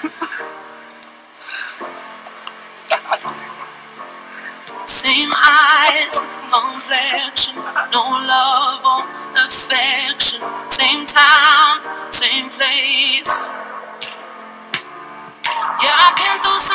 Same eyes, complexion, no love or affection. Same time, same place. Yeah, I've been through